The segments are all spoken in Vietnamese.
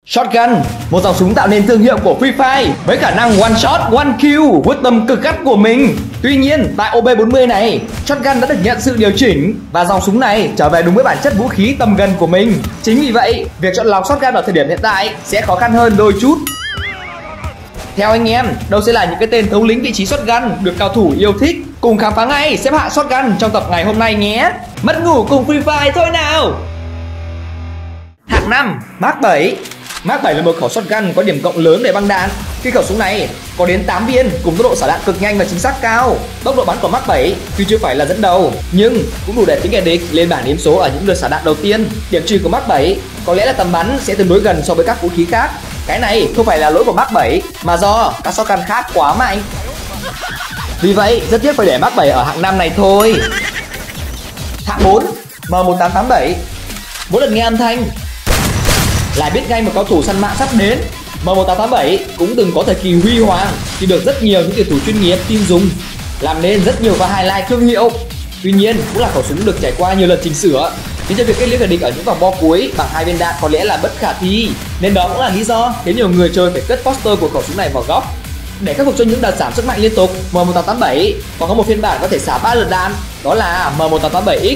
Shotgun, một dòng súng tạo nên thương hiệu của Free Fire với khả năng one shot, one kill, quyết tâm cực gắt của mình. Tuy nhiên, tại OB40 này, Shotgun đã được nhận sự điều chỉnh và dòng súng này trở về đúng với bản chất vũ khí tầm gần của mình. Chính vì vậy, việc chọn lọc Shotgun ở thời điểm hiện tại sẽ khó khăn hơn đôi chút. Theo anh em, đâu sẽ là những cái tên thống lĩnh vị trí Shotgun được cao thủ yêu thích? Cùng khám phá ngay xếp hạng Shotgun trong tập ngày hôm nay nhé. Mất ngủ cùng Free Fire thôi nào. Hạng 5, Mark 7. Mark 7 là một khẩu shotgun có điểm cộng lớn về băng đạn. Khi khẩu súng này có đến 8 viên cùng tốc độ xả đạn cực nhanh và chính xác cao. Tốc độ bắn của Mark 7 tuy chưa phải là dẫn đầu nhưng cũng đủ để tính kẻ địch lên bảng điểm số ở những lượt xả đạn đầu tiên. Điểm trừ của Mark 7 có lẽ là tầm bắn sẽ tương đối gần so với các vũ khí khác. Cái này không phải là lỗi của Mark 7 mà do các shotgun khác quá mạnh. Vì vậy rất tiếc phải để Mark 7 ở hạng 5 này thôi. Hạng 4, M1887. Mỗi lần nghe âm thanh lại biết ngay một cao thủ săn mạng sắp đến. M1887 cũng từng có thời kỳ huy hoàng khi được rất nhiều những tuyển thủ chuyên nghiệp tin dùng, làm nên rất nhiều pha highlight thương hiệu. Tuy nhiên cũng là khẩu súng được trải qua nhiều lần chỉnh sửa, khiến cho việc kết liễu kẻ địch ở những vòng bo cuối bằng 2 viên đạn có lẽ là bất khả thi. Nên đó cũng là lý do khiến nhiều người chơi phải cất poster của khẩu súng này vào góc. Để khắc phục cho những đợt giảm sức mạnh liên tục, M1887 còn có một phiên bản có thể xả 3 lượt đạn, đó là M1887X.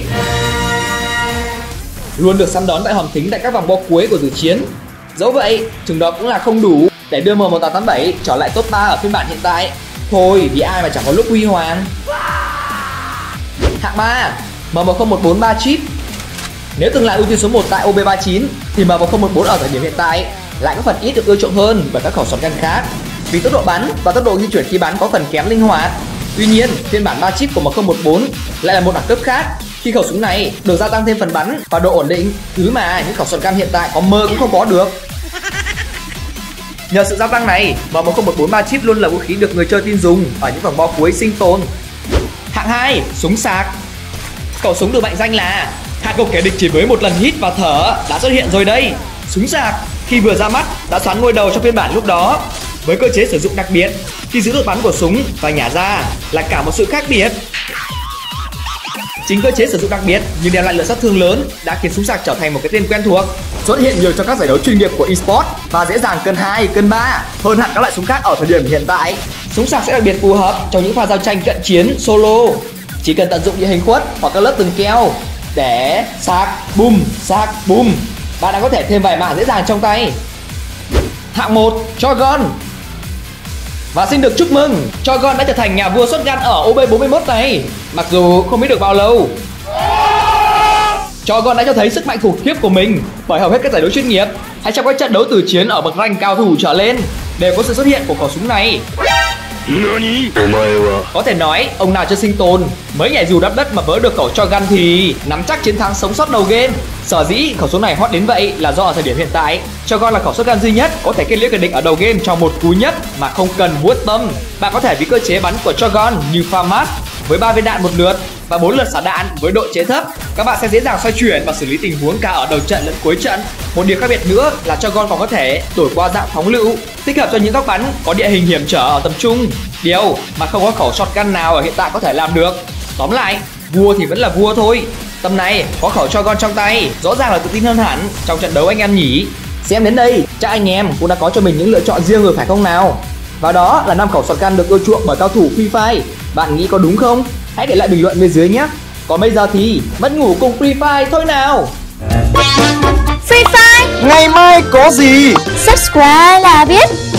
Luôn được săn đón tại hòm thính tại các vòng bo cuối của tử chiến. Dẫu vậy, chừng đó cũng là không đủ để đưa M1887 trở lại top 3 ở phiên bản hiện tại. Thôi, vì ai mà chẳng có lúc huy hoàng. Hạng 3, M10143 chip. Nếu từng là ưu tiên số 1 tại OB39 thì M10114 ở thời điểm hiện tại lại có phần ít được ưa chuộng hơn bởi các khẩu shotgun khác, vì tốc độ bắn và tốc độ di chuyển khi bắn có phần kém linh hoạt. Tuy nhiên, phiên bản 3 chip của M114 lại là một đẳng cấp khác, khi khẩu súng này được gia tăng thêm phần bắn và độ ổn định, thứ mà những khẩu shotgun hiện tại có mơ cũng không có được. Nhờ sự gia tăng này, M10143 chip luôn là vũ khí được người chơi tin dùng ở những vòng bo cuối sinh tồn. Hạng 2, súng sạc. Khẩu súng được mệnh danh là hạ gục kẻ địch chỉ với một lần hít và thở đã xuất hiện rồi đây. Súng sạc khi vừa ra mắt đã xoán ngôi đầu trong phiên bản lúc đó, với cơ chế sử dụng đặc biệt khi giữ độ bắn của súng và nhả ra là cả một sự khác biệt. Chính cơ chế sử dụng đặc biệt nhưng đem lại lượng sát thương lớn đã khiến súng sạc trở thành một cái tên quen thuộc, xuất hiện nhiều trong các giải đấu chuyên nghiệp của eSports và dễ dàng cân 2, cân 3 hơn hẳn các loại súng khác ở thời điểm hiện tại. Súng sạc sẽ đặc biệt phù hợp trong những pha giao tranh cận chiến solo. Chỉ cần tận dụng địa hình khuất hoặc các lớp tường keo để sạc boom, bạn đã có thể thêm vài mạng dễ dàng trong tay. Hạng 1, Shotgun. Và xin được chúc mừng, Shotgun đã trở thành nhà vua shotgun ở OB41 này, mặc dù không biết được bao lâu. Shotgun đã cho thấy sức mạnh khủng khiếp của mình bởi hầu hết các giải đấu chuyên nghiệp hay trong các trận đấu tử chiến ở bậc rank cao thủ trở lên đều có sự xuất hiện của khẩu súng này. Có thể nói, ông nào chưa sinh tồn mới nhảy dù đắp đất mà vớ được khẩu Shotgun thì nắm chắc chiến thắng sống sót đầu game. Sở dĩ khẩu súng này hot đến vậy là do ở thời điểm hiện tại, Shotgun là khẩu shotgun duy nhất có thể kết liễu kẻ địch ở đầu game trong một cú nhấp mà không cần vuốt tâm. Bạn có thể vì cơ chế bắn của Shotgun như FAMAS với 3 viên đạn một lượt và 4 lượt xả đạn với độ chế thấp, các bạn sẽ dễ dàng xoay chuyển và xử lý tình huống cả ở đầu trận lẫn cuối trận. Một điều khác biệt nữa là Shotgun còn có thể đổi qua dạng phóng lựu, thích hợp cho những góc bắn có địa hình hiểm trở ở tầm trung, điều mà không có khẩu shotgun nào ở hiện tại có thể làm được. Tóm lại, vua thì vẫn là vua thôi. Tầm này có khẩu Shotgun trong tay, rõ ràng là tự tin hơn hẳn trong trận đấu anh em nhỉ. Xem đến đây, chắc anh em cũng đã có cho mình những lựa chọn riêng rồi phải không nào? Và đó là 5 khẩu shotgun được ưa chuộng bởi cao thủ Free Fire. Bạn nghĩ có đúng không? Hãy để lại bình luận bên dưới nhé. Còn bây giờ thì mất ngủ cùng Free Fire thôi nào. Free Fire Ngày mai có gì? subscribe là biết.